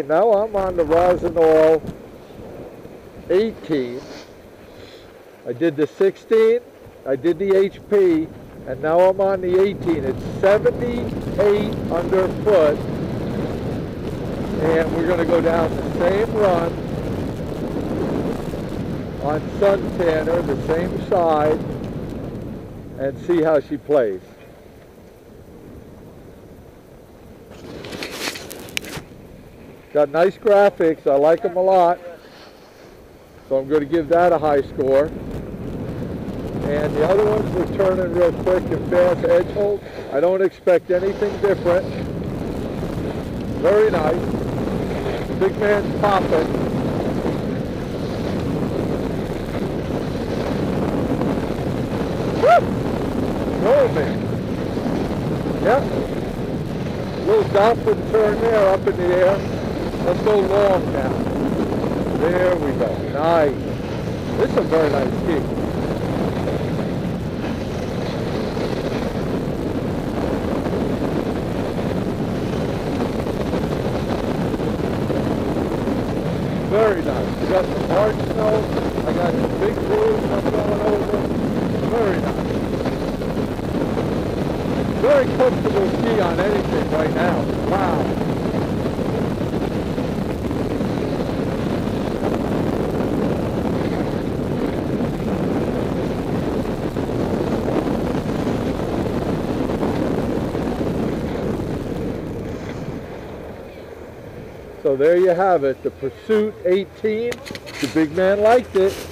now I'm on the rosin oil 18. I did the 16, I did the HP, and now I'm on the 18. It's 78 underfoot, and we're going to go down the same run on Suntanner, the same side, and see how she plays. Got nice graphics, I like them a lot, so I'm going to give that a high score. And the other ones were turning real quick and fast edge hold. I don't expect anything different. Very nice. Big man's popping. Woo! Oh man. Yep. Little dolphin turn there up in the air. Let's go long now. There we go. Nice. This is a very nice kick. Very nice. We got some hard snow. I got some big grooves I'm going over. Very nice. Very comfortable ski on anything right now. Wow. So there you have it, the Pursuit 18. The big man liked it.